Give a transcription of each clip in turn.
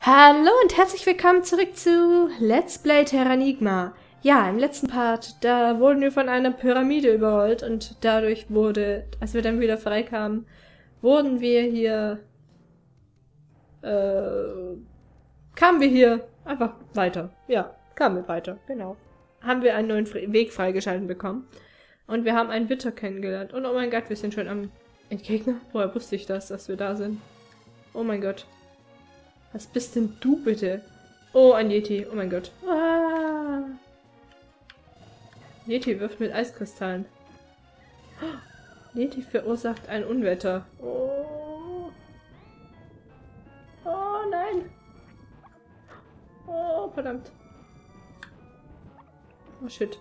Hallo und herzlich willkommen zurück zu Let's Play Terranigma. Ja, im letzten Part, da wurden wir von einer Pyramide überrollt und dadurch wurde, als wir dann wieder freikamen, wurden wir hier, kamen wir hier einfach weiter. Ja, kamen wir weiter, genau. Haben wir einen neuen Weg freigeschalten bekommen und wir haben einen Witter kennengelernt. Und oh mein Gott, wir sind schon am Endgegner. Woher wusste ich das, dass wir da sind? Oh mein Gott. Was bist denn du bitte? Oh, ein Yeti. Oh mein Gott. Ah. Yeti wirft mit Eiskristallen. Yeti verursacht ein Unwetter. Oh. Oh nein. Oh, verdammt. Oh shit.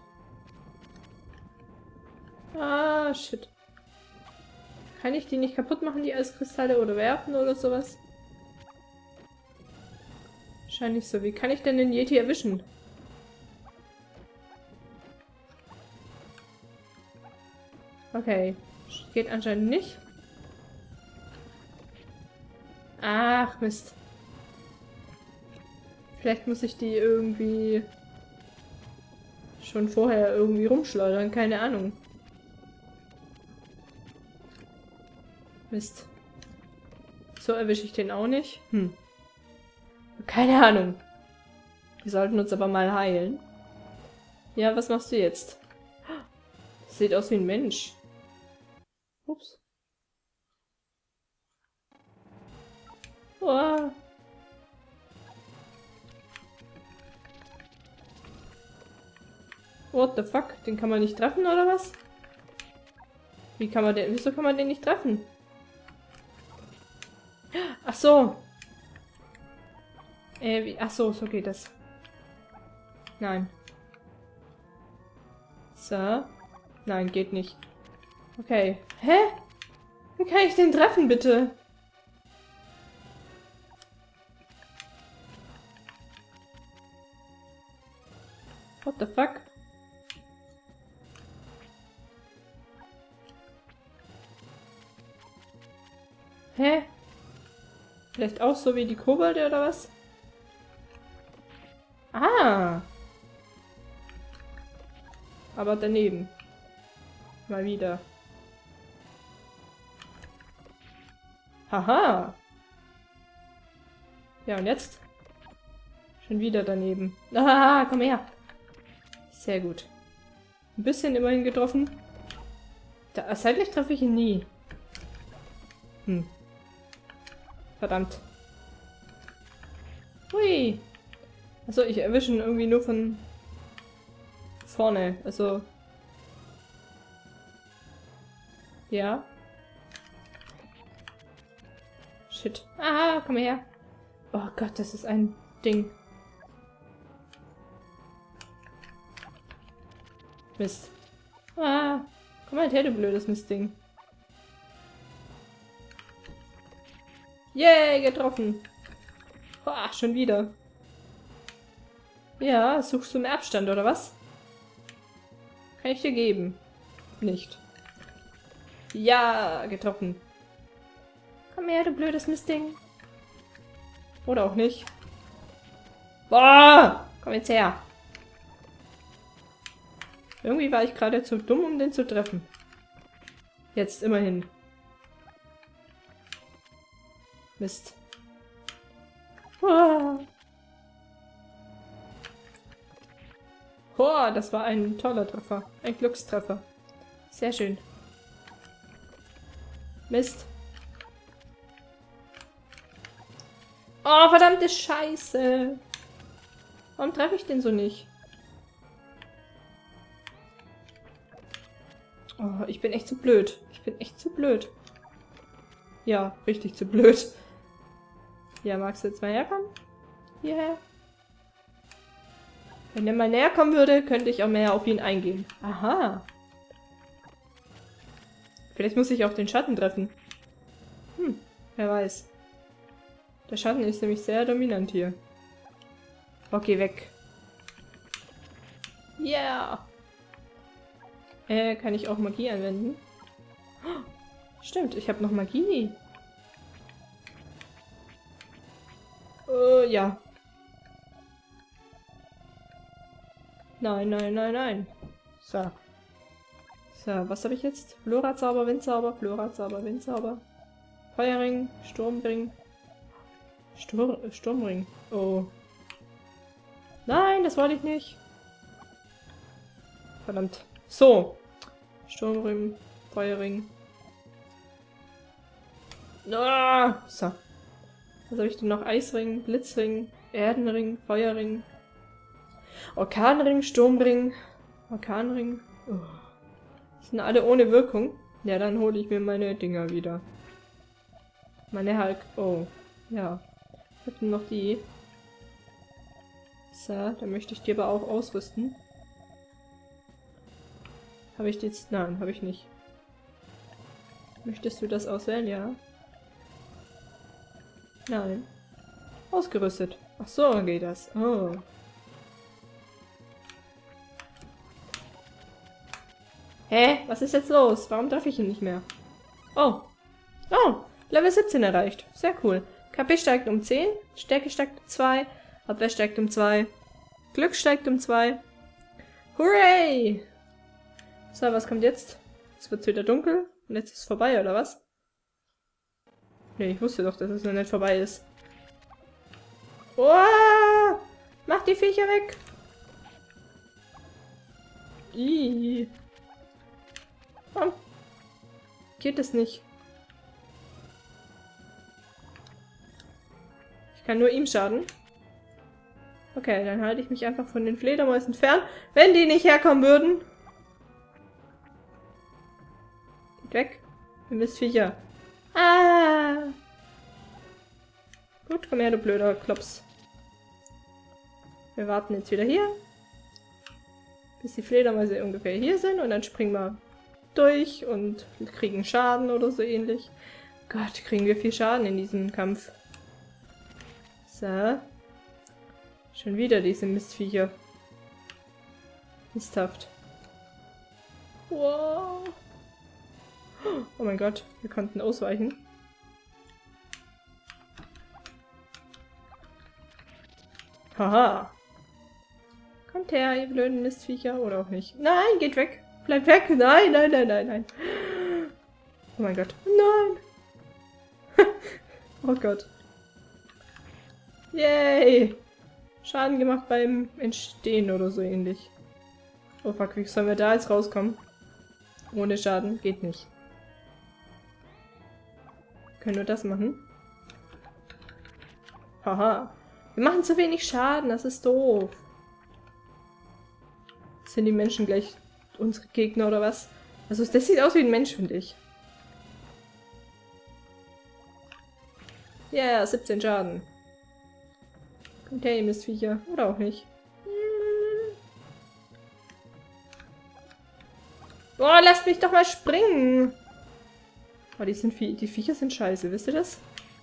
Ah, shit. Kann ich die nicht kaputt machen, die Eiskristalle, oder werfen oder sowas? Wahrscheinlich so. Wie kann ich denn den Yeti erwischen? Okay. Geht anscheinend nicht. Ach, Mist. Vielleicht muss ich die irgendwie schon vorher irgendwie rumschleudern. Keine Ahnung. Mist. So erwische ich den auch nicht. Keine Ahnung. Wir sollten uns aber mal heilen. Ja, was machst du jetzt? Sieht aus wie ein Mensch. Ups. Oh. What the fuck? Den kann man nicht treffen, oder was? Wie kann man den... Wieso kann man den nicht treffen? Ach so. Ach so, so geht das. Nein. So. Nein, geht nicht. Okay. Hä? Wie kann ich den treffen, bitte? What the fuck? Hä? Vielleicht auch so wie die Kobolde oder was? Ah! Aber daneben. Mal wieder. Haha! Ja, und jetzt? Schon wieder daneben. Ah, komm her! Sehr gut. Ein bisschen immerhin getroffen. Seitlich treffe ich ihn nie. Verdammt. Hui! Also ich erwische ihn irgendwie nur von vorne. Also. Ja. Shit. Ah, komm her. Oh Gott, das ist ein Ding. Mist. Ah, komm mal her, du blödes Mistding. Yay, getroffen. Boah, schon wieder. Ja, suchst du einen Abstand, oder was? Kann ich dir geben. Nicht. Ja, getroffen. Komm her, du blödes Mistding. Oder auch nicht. Boah! Komm jetzt her. Irgendwie war ich gerade zu dumm, um den zu treffen. Jetzt immerhin. Mist. Ah. Boah, das war ein toller Treffer. Ein Glückstreffer. Sehr schön. Mist. Oh, verdammte Scheiße. Warum treffe ich den so nicht? Oh, ich bin echt zu blöd. Ich bin echt zu blöd. Ja, richtig zu blöd. Ja, magst du jetzt mal herkommen? Hierher. Wenn er mal näher kommen würde, könnte ich auch mehr auf ihn eingehen. Aha. Vielleicht muss ich auch den Schatten treffen. Wer weiß. Der Schatten ist nämlich sehr dominant hier. Okay, weg. Ja. Yeah. Kann ich auch Magie anwenden? Oh, stimmt, ich habe noch Magie. Ja. Nein, nein, nein, nein. So. So, was habe ich jetzt? Flora-Zauber, Windzauber, Flora-Zauber, Windzauber. Feuerring, Sturmring. Sturmring. Oh. Nein, das wollte ich nicht. Verdammt. So. Sturmring, Feuerring. Ah, so. Was habe ich denn noch? Eisring, Blitzring, Erdenring, Feuerring. Orkanring, Sturmring. Orkanring. Oh. Sind alle ohne Wirkung. Ja, dann hole ich mir meine Dinger wieder. Meine Hulk. Oh. Ja. Ich habe noch die. So, dann möchte ich die aber auch ausrüsten. Habe ich die jetzt? Nein, habe ich nicht. Möchtest du das auswählen? Ja. Nein. Ausgerüstet. Ach so, geht das. Oh. Hä? Was ist jetzt los? Warum darf ich ihn nicht mehr? Oh. Oh. Level 17 erreicht. Sehr cool. KP steigt um 10. Stärke steigt um 2. Abwehr steigt um 2. Glück steigt um 2. Hooray! So, was kommt jetzt? Jetzt wird es wieder dunkel. Und jetzt ist es vorbei, oder was? Nee, ich wusste doch, dass es noch nicht vorbei ist. Oh! Mach die Viecher weg! Ih. Warum geht es nicht? Ich kann nur ihm schaden. Okay, dann halte ich mich einfach von den Fledermäusen fern. Wenn die nicht herkommen würden. Geht weg. Ihr Mistviecher. Ah! Gut, komm her, du blöder Klops. Wir warten jetzt wieder hier. Bis die Fledermäuse ungefähr hier sind. Und dann springen wir durch und kriegen Schaden oder so ähnlich. Gott, kriegen wir viel Schaden in diesem Kampf. So. Schon wieder diese Mistviecher. Misthaft. Wow. Oh mein Gott, wir konnten ausweichen. Haha. Kommt her, ihr blöden Mistviecher. Oder auch nicht. Nein, geht weg. Bleibt weg. Nein, nein, nein, nein, nein. Oh mein Gott. Nein. Oh Gott. Yay. Schaden gemacht beim Entstehen oder so ähnlich. Oh fuck, wie sollen wir da jetzt rauskommen? Ohne Schaden geht nicht. Wir können nur das machen. Haha. Wir machen zu wenig Schaden, das ist doof. Sind die Menschen gleich unsere Gegner oder was? Also das sieht aus wie ein Mensch, finde ich. Ja, yeah, 17 Schaden. Kommt her, ihr Mistviecher. Oder auch nicht. Boah, lasst mich doch mal springen! Oh, die Viecher sind scheiße, wisst ihr das?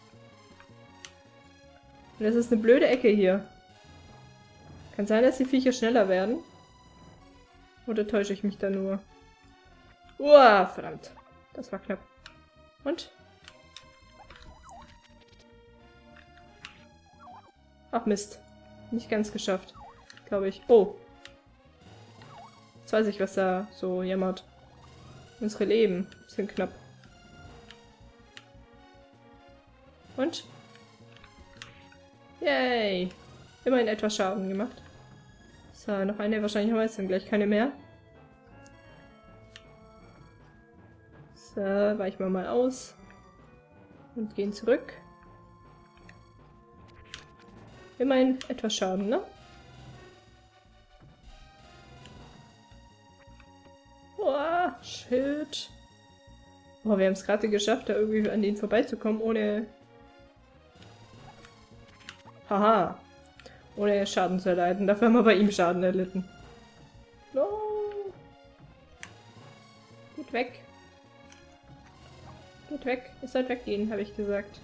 Und das ist eine blöde Ecke hier. Kann sein, dass die Viecher schneller werden. Oder täusche ich mich da nur? Uah, verdammt. Das war knapp. Und? Ach Mist. Nicht ganz geschafft. Glaube ich. Oh. Jetzt weiß ich, was da so jammert. Unsere Leben sind knapp. Und? Yay. Immerhin etwas Schaden gemacht. So, noch eine. Wahrscheinlich haben wir jetzt dann gleich keine mehr. So, weichen wir mal aus. Und gehen zurück. Immerhin etwas Schaden, ne? Oh, Schild. Oh, wir haben es gerade geschafft, da irgendwie an denen vorbeizukommen, ohne... Haha. Ohne Schaden zu erleiden. Dafür haben wir bei ihm Schaden erlitten. No. Geht weg. Geht weg. Ihr sollt weggehen, habe ich gesagt.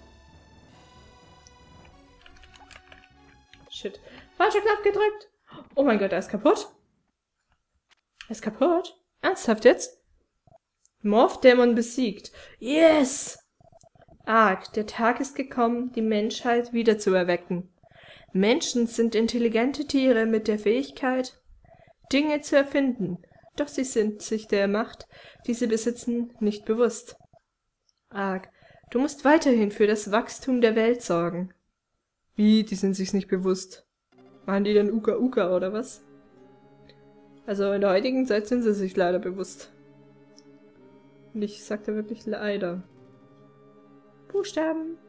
Shit. Falscher Knopf gedrückt. Oh mein Gott, er ist kaputt. Er ist kaputt? Ernsthaft jetzt? Morph-Dämon besiegt. Yes! Arg, der Tag ist gekommen, die Menschheit wiederzuerwecken. Menschen sind intelligente Tiere mit der Fähigkeit, Dinge zu erfinden, doch sie sind sich der Macht, die sie besitzen, nicht bewusst. Arg, du musst weiterhin für das Wachstum der Welt sorgen. Wie, die sind sich's nicht bewusst? Machen die denn Uka Uka oder was? Also in der heutigen Zeit sind sie sich leider bewusst. Und ich sagte wirklich leider. Buchstaben.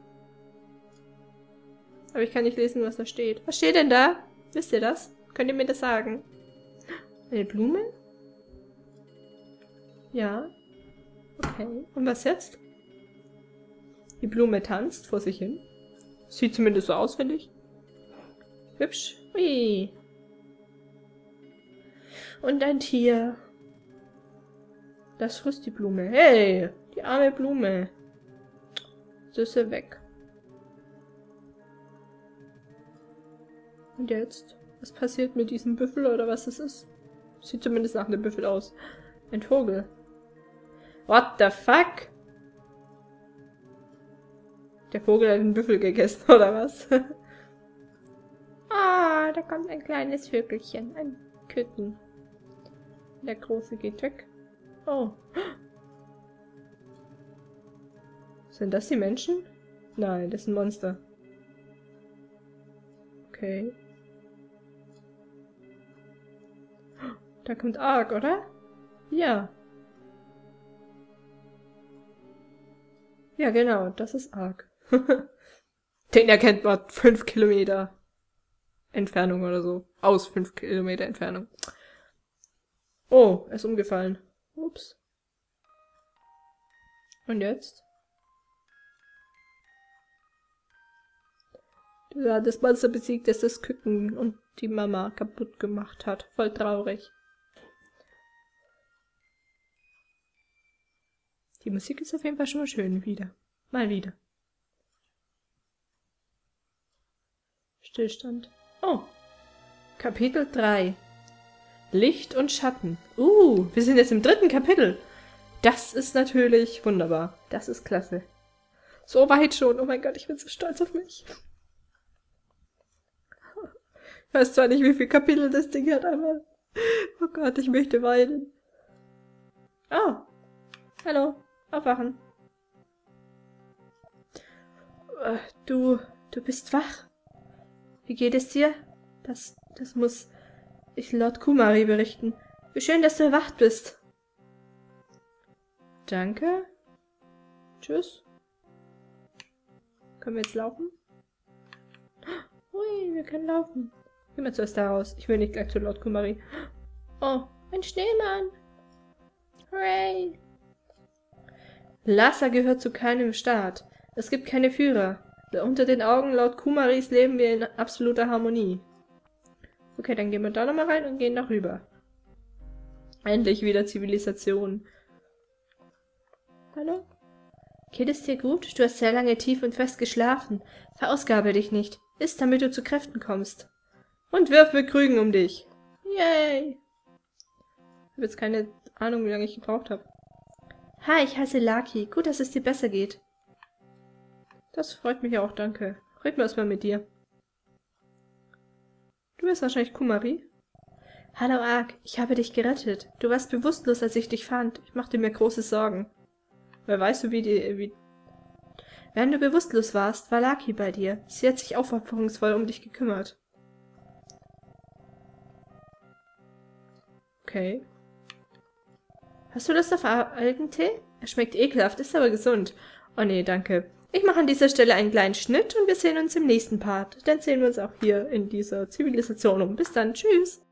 Aber ich kann nicht lesen, was da steht. Was steht denn da? Wisst ihr das? Könnt ihr mir das sagen? Eine Blume? Ja. Okay. Und was jetzt? Die Blume tanzt vor sich hin. Sieht zumindest so aus, finde ich. Hübsch. Ui. Und ein Tier. Das frisst die Blume. Hey, die arme Blume. So ist sie weg. Und jetzt? Was passiert mit diesem Büffel oder was das ist? Sieht zumindest nach einem Büffel aus. Ein Vogel. What the fuck? Der Vogel hat den Büffel gegessen, oder was? Ah, da kommt ein kleines Vögelchen. Ein Küken. Der Große geht weg. Oh. Sind das die Menschen? Nein, das sind Monster. Okay. Da kommt Ark, oder? Ja. Ja, genau, das ist Ark. Den erkennt man 5 Kilometer Entfernung oder so. Aus 5 Kilometer Entfernung. Oh, er ist umgefallen. Ups. Und jetzt? Ja, das Monster besiegt, das das Küken und die Mama kaputt gemacht hat. Voll traurig. Die Musik ist auf jeden Fall schon mal schön wieder. Mal wieder. Stillstand. Oh. Kapitel 3. Licht und Schatten. Wir sind jetzt im 3. Kapitel. Das ist natürlich wunderbar. Das ist klasse. So weit schon. Oh mein Gott, ich bin so stolz auf mich. Ich weiß zwar nicht, wie viele Kapitel das Ding hat, aber... Oh Gott, ich möchte weinen. Oh. Hallo. Aufwachen. Du bist wach. Wie geht es dir? Das muss ich Lord Kumari berichten. Wie schön, dass du erwacht bist. Danke. Tschüss. Können wir jetzt laufen? Ui, wir können laufen. Gehen wir zuerst da raus. Ich will nicht gleich zu Lord Kumari. Oh, ein Schneemann. Hooray. Lhasa gehört zu keinem Staat. Es gibt keine Führer. Unter den Augen Lord Kumaris leben wir in absoluter Harmonie. Okay, dann gehen wir da nochmal rein und gehen nach rüber. Endlich wieder Zivilisation. Hallo? Geht es dir gut? Du hast sehr lange tief und fest geschlafen. Verausgabe dich nicht. Iss, damit du zu Kräften kommst. Und wirf Krügen um dich. Yay! Ich habe jetzt keine Ahnung, wie lange ich gebraucht habe. Hi, ich heiße Laki. Gut, dass es dir besser geht. Das freut mich auch, danke. Reden wir erstmal mit dir. Du bist wahrscheinlich Kumari? Hallo Ark, ich habe dich gerettet. Du warst bewusstlos, als ich dich fand. Ich machte mir große Sorgen. Wer weißt du, Während du bewusstlos warst, war Laki bei dir. Sie hat sich aufopferungsvoll um dich gekümmert. Okay. Hast du Lust auf Algentee? Er schmeckt ekelhaft, ist aber gesund. Oh nee, danke. Ich mache an dieser Stelle einen kleinen Schnitt und wir sehen uns im nächsten Part. Dann sehen wir uns auch hier in dieser Zivilisation um. Bis dann, tschüss!